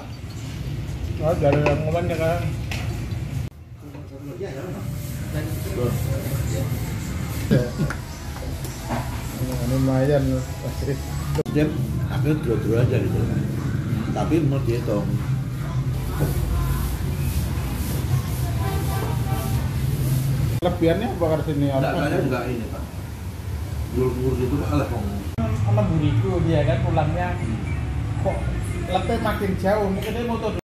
Oh, dari yang ngomong ya kan. Lumayan pasti. Jam ambil dulu aja gitu. Tapi mau dihitung. Kelebihannya apa kalau sini? Saya juga ini Pak. Gul-gul itu kalah kong. Sama buriku dia kan pulangnya kok lebih makin jauh mungkin dia motor